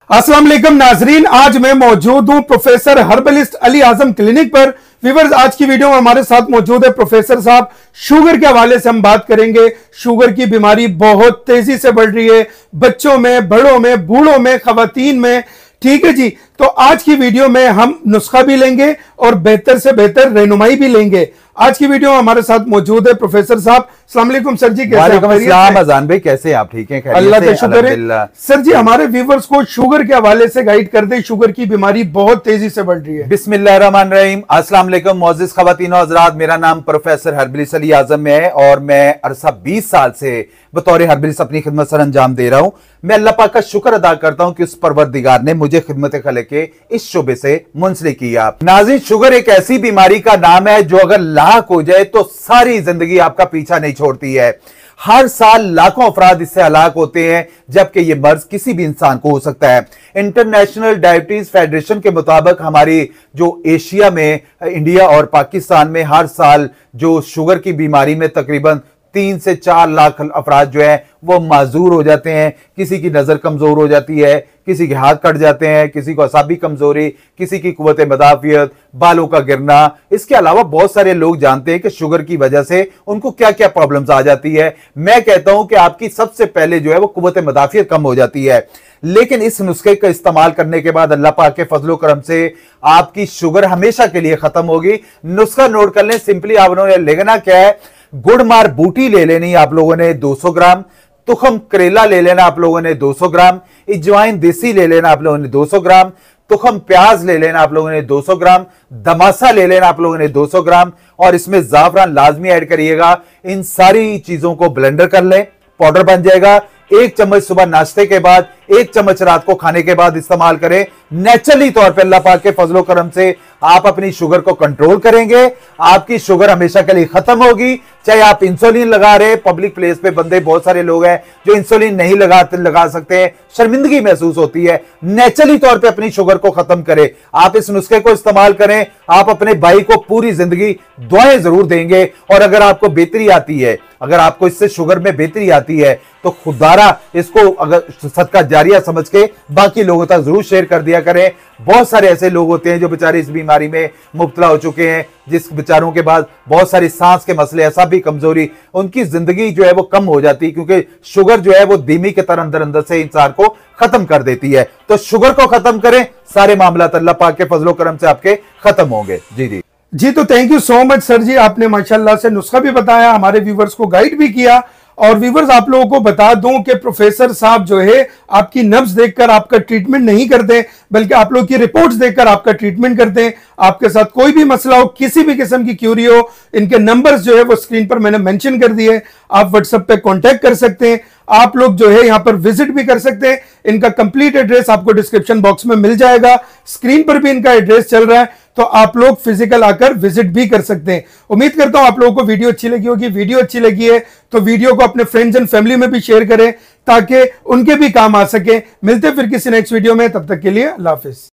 अस्सलाम वालेकुम नाजरीन, आज मैं मौजूद हूं professor herbalist Ali Azam clinic पर। व्यूअर्स, आज की वीडियो में हमारे साथ मौजूद है प्रोफेसर साहब। शुगर के हवाले से हम बात करेंगे। शुगर की बीमारी बहुत तेजी से बढ़ रही है, बच्चों में, बड़ों में, बूढ़ों में, खवातीन में। ठीक है जी, तो आज की वीडियो में हम नुस्खा भी लेंगे और बेहतर से बेहतर रहनुमाई भी लेंगे। आज की वीडियो में हमारे साथ मौजूद है प्रोफेसर साहब। अस्सलाम वालेकुम सर जी, कैसे हैं? अजान भाई, कैसे हैं आप? ठीक हैं? अल्लाह का शुक्र है। सर जी, हमारे व्यूअर्स को शुगर के हवाले से गाइड कर दे। शुगर की बीमारी बहुत तेजी से बढ़ रही है। बिस्मिल्लाहिर्रहमानिर्रहीम। अस्सलाम वालेकुम मोअज़्ज़िज़ ख़वातीन और हज़रात, मेरा नाम प्रोफेसर हर्बलिस्ट अली आजम है और मैं अरसा 20 साल से बतौर हर्बलिस्ट अपनी खिदमत सर अंजाम दे रहा हूं। मैं अल्लाह पाक का शुक्र अदा करता हूं कि उस परवरदिगार ने मुझे खिदमत खलक के इस शोबे से मुंसलिक किया। नाज़रीन, शुगर एक ऐसी बीमारी का नाम है जो अगर लाक हो जाए तो सारी जिंदगी आपका पीछा नहीं छोड़ती है। हर साल लाखों अफराद इससे हलाक होते हैं, जबकि यह मर्ज किसी भी इंसान को हो सकता है। इंटरनेशनल डायबिटीज फेडरेशन के मुताबिक हमारी जो एशिया में, इंडिया और पाकिस्तान में हर साल जो शुगर की बीमारी में तकरीबन 3 से 4 लाख अफराद जो है वो माजूर हो जाते हैं। किसी की नजर कमजोर हो जाती है, किसी के हाथ कट जाते हैं, किसी को असाबी कमजोरी, किसी की कुव्वत मदाफियत, बालों का गिरना। इसके अलावा बहुत सारे लोग जानते हैं कि शुगर की वजह से उनको क्या क्या प्रॉब्लम्स आ जाती है। मैं कहता हूं कि आपकी सबसे पहले जो है वो कुव्वत मदाफियत कम हो जाती है, लेकिन इस नुस्खे का इस्तेमाल करने के बाद अल्लाह पाक के फजलो करम से आपकी शुगर हमेशा के लिए खत्म होगी। नुस्खा नोट कर लें। सिंपली आप लोगों ने लेना क्या है, गुड़ मार बूटी ले लेनी आप लोगों ने 200 ग्राम, तुखम करेला ले लेना आप लोगों ने 200 ग्राम, इजवाइन देसी ले लेना आप लोगों ने 200 ग्राम, तुखम प्याज ले लेना आप लोगों ने 200 ग्राम, दमासा ले लेना आप लोगों ने 200 ग्राम और इसमें जाफरान लाजमी ऐड करिएगा। इन सारी चीजों को ब्लेंडर कर लें, पाउडर बन जाएगा। 1 चम्मच सुबह नाश्ते के बाद, 1 चम्मच रात को खाने के बाद इस्तेमाल करें। नेचुरली तौर पे अल्लाह पाक के फजलो करम से आप अपनी शुगर को कंट्रोल करेंगे। आपकी शुगर हमेशा के लिए खत्म होगी। चाहे आप इंसुलिन लगा रहे, पब्लिक प्लेस पे बंदे बहुत सारे लोग हैं जो इंसुलिन नहीं लगा सकते हैं, शर्मिंदगी महसूस होती है। नेचुरली तौर पे अपनी शुगर को खत्म करें। आप इस नुस्खे को इस्तेमाल करें। आप अपने भाई को पूरी जिंदगी दुआएं जरूर देंगे और अगर आपको बेहतरी आती है, अगर आपको इससे शुगर में बेहतरी आती है तो खुदारा इसको अगर सदका जारिया समझ के बाकी लोगों तक जरूर शेयर कर दिया करें। बहुत सारे ऐसे लोग होते हैं जो बेचारे इस बीमारी में मुब्तला हो चुके हैं, जिस बेचारों के बाद बहुत सारी सांस के मसले, असाबी कमजोरी, उनकी जिंदगी जो है वो कम हो जाती है, क्योंकि शुगर जो है वो धीमी के तरह अंदर अंदर से इंसान को खत्म कर देती है। तो शुगर को खत्म करें, सारे मामला अल्लाह पाक के फजलो करम से आपके खत्म होंगे। जी, तो thank you so much sir ji. आपने माशाल्लाह से नुस्खा भी बताया, हमारे व्यूवर्स को गाइड भी किया। और व्यूवर्स, आप लोगों को बता दूं कि प्रोफेसर साहब जो है आपकी नब्ज देखकर आपका ट्रीटमेंट नहीं करते, बल्कि आप लोग की रिपोर्ट्स देखकर आपका ट्रीटमेंट करते हैं। आपके साथ कोई भी मसला हो, किसी भी किस्म की क्यूरी हो, इनके नंबर्स जो है वो स्क्रीन पर मैंने मेंशन कर दिए। आप व्हाट्सएप पे कांटेक्ट कर सकते हैं। आप लोग जो है यहां पर विजिट भी कर सकते हैं। इनका कंप्लीट एड्रेस आपको डिस्क्रिप्शन बॉक्स में मिल जाएगा। स्क्रीन पर भी इनका एड्रेस चल रहा है, तो आप लोग फिजिकल आकर विजिट भी कर सकते हैं। उम्मीद करता हूं आप लोगों को वीडियो अच्छी लगी होगी। वीडियो अच्छी लगी है तो वीडियो को अपने फ्रेंड्स एंड फैमिली में भी शेयर करें ताकि उनके भी काम आ सके। मिलते फिर किसी नेक्स्ट वीडियो में, तब तक के लिए अल्लाह हाफिज।